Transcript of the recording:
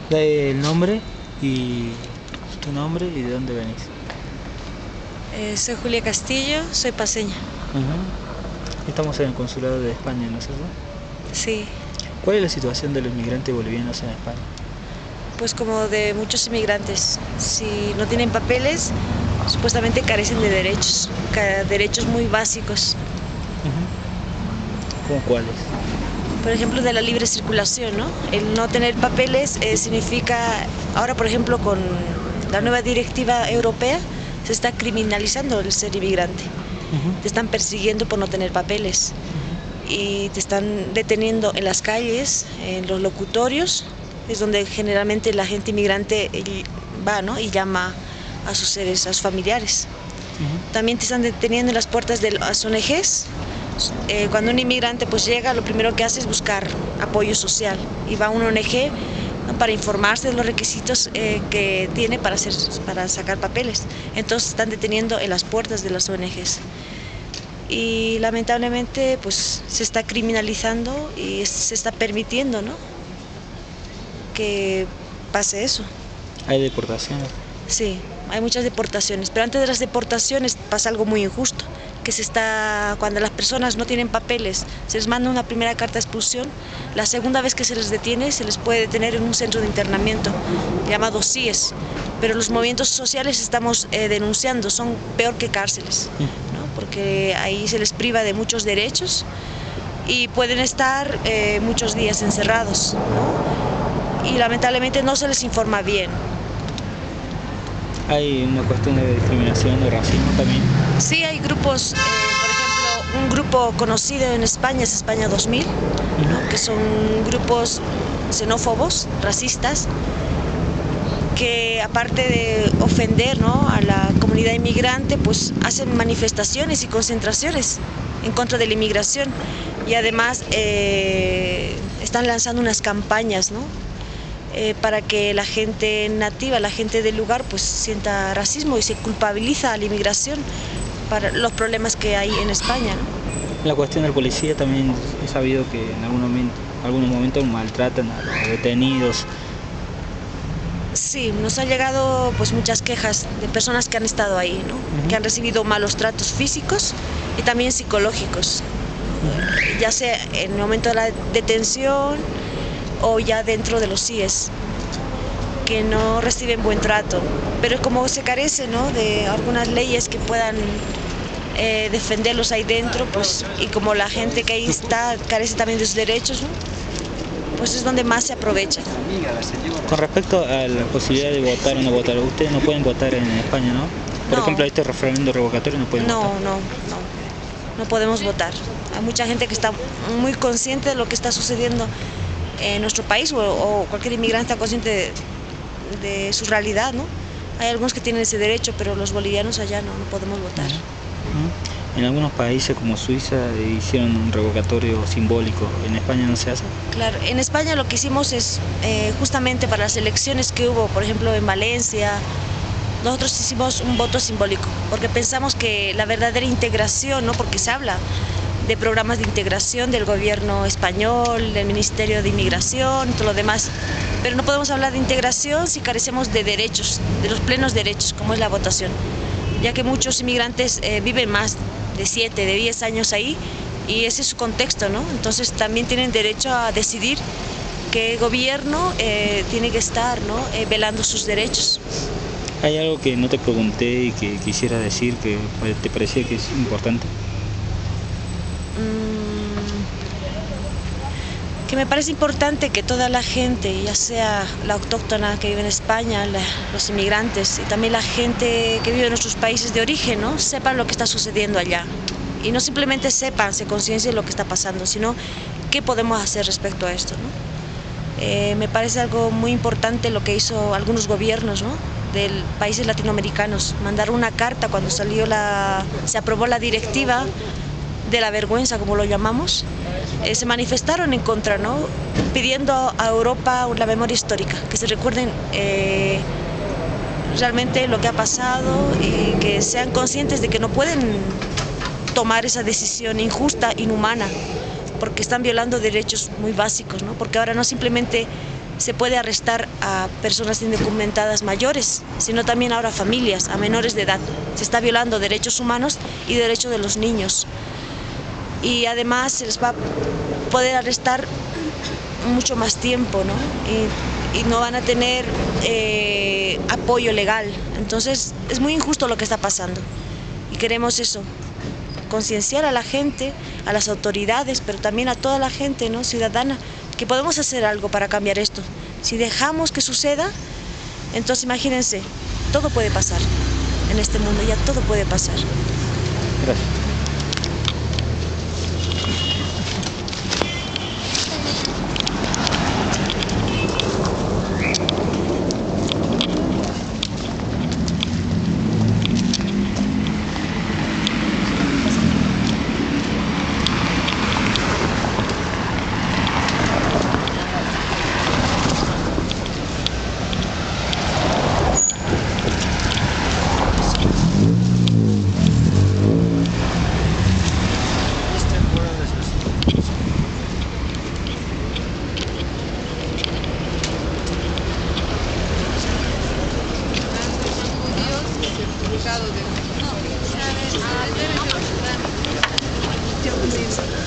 Da el nombre y tu nombre y de dónde venís. Soy Julia Castillo, soy paseña. Ujú. Estamos en el consulado de España, ¿no es cierto? Sí, ¿Cuál es la situación de los inmigrantes bolivianos en España? pues como de muchos inmigrantes, si no tienen papeles, supuestamente carecen de derechos, derechos muy básicos. Ujú. ¿Cómo cuáles? Por ejemplo, de la libre circulación, ¿no? El no tener papeles significa, ahora por ejemplo con la nueva directiva europea, se está criminalizando el ser inmigrante. Te Ujú. están persiguiendo por no tener papeles y te están deteniendo en las calles, en los locutorios, es donde generalmente la gente inmigrante va, ¿no? Y llama a sus seres, a sus familiares. Ujú. También te están deteniendo en las puertas de las ONGs. Cuando un inmigrante pues llega, lo primero que hace es buscar apoyo social y va a una ONG, ¿no? Para informarse de los requisitos que tiene para sacar papeles. Entonces están deteniendo en las puertas de las ONGs. Y lamentablemente pues se está criminalizando y se está permitiendo, ¿no? Que pase eso. ¿Hay deportaciones? Sí, hay muchas deportaciones, pero antes de las deportaciones pasa algo muy injusto, que cuando las personas no tienen papeles, se les manda una primera carta de expulsión, la segunda vez que se les detiene, se les puede detener en un centro de internamiento llamado CIES, pero los movimientos sociales estamos denunciando, son peor que cárceles, ¿no? Porque ahí se les priva de muchos derechos y pueden estar muchos días encerrados, ¿no? Y lamentablemente no se les informa bien. ¿Hay una cuestión de discriminación o racismo también? Sí, hay grupos, por ejemplo, un grupo conocido en España es España 2000, ¿no? Que son grupos xenófobos, racistas, que aparte de ofender, ¿no? A la comunidad inmigrante, pues hacen manifestaciones y concentraciones en contra de la inmigración y además están lanzando unas campañas, ¿no? Para que la gente nativa, la gente del lugar, pues sienta racismo y se culpabiliza a la inmigración para los problemas que hay en España, ¿no? La cuestión del policía también he sabido que en algunos momentos maltratan a los detenidos. Sí, nos han llegado pues muchas quejas de personas que han estado ahí, ¿no? Que han recibido malos tratos físicos y también psicológicos, ya sea en el momento de la detención o ya dentro de los CIES, que no reciben buen trato. Pero como se carece, ¿no? De algunas leyes que puedan defenderlos ahí dentro, pues, y como la gente que ahí está carece también de sus derechos, ¿no? Pues es donde más se aprovecha. Con respecto a la posibilidad de votar o no votar, ustedes no pueden votar en España, ¿no? Por No, ejemplo, este referendo revocatorio no pueden votar. no podemos votar. Hay mucha gente que está muy consciente de lo que está sucediendo en nuestro país o cualquier inmigrante está consciente de su realidad, ¿no? Hay algunos que tienen ese derecho, pero los bolivianos allá no podemos votar. En algunos países como Suiza hicieron un revocatorio simbólico, en España no se hace. Claro, en España lo que hicimos es justamente para las elecciones que hubo, por ejemplo en Valencia, nosotros hicimos un voto simbólico, porque pensamos que la verdadera integración, ¿no? Porque se habla de programas de integración del gobierno español, del Ministerio de Inmigración, todo lo demás, pero no podemos hablar de integración si carecemos de derechos, de los plenos derechos, como es la votación, ya que muchos inmigrantes viven más de 7, de 10 años ahí, y ese es su contexto, ¿no? Entonces también tienen derecho a decidir qué gobierno tiene que estar, ¿no? Velando sus derechos. ¿Hay algo que no te pregunté y que quisiera decir que te parecía que es importante? Que me parece importante que toda la gente, ya sea la autóctona que vive en España, los inmigrantes y también la gente que vive en nuestros países de origen, ¿no? Sepan lo que está sucediendo allá. Y no simplemente sepan, se conciencien de lo que está pasando, sino qué podemos hacer respecto a esto, ¿no? Me parece algo muy importante lo que hizo algunos gobiernos, ¿no? De países latinoamericanos. Mandaron una carta cuando se aprobó la directiva de la vergüenza, como lo llamamos, se manifestaron en contra, ¿no? Pidiendo a Europa la memoria histórica, que se recuerden realmente lo que ha pasado y que sean conscientes de que no pueden tomar esa decisión injusta, inhumana, porque están violando derechos muy básicos, ¿no? Porque ahora no simplemente se puede arrestar a personas indocumentadas mayores, sino también ahora a familias, a menores de edad. Se está violando derechos humanos y derechos de los niños. Y además se les va a poder arrestar mucho más tiempo, ¿no? Y no van a tener apoyo legal. Entonces es muy injusto lo que está pasando. Y queremos eso, concienciar a la gente, a las autoridades, pero también a toda la gente, ¿no?, ciudadana, que podemos hacer algo para cambiar esto. Si dejamos que suceda, entonces imagínense, todo puede pasar en este mundo, ya todo puede pasar. Gracias. No, debe ser.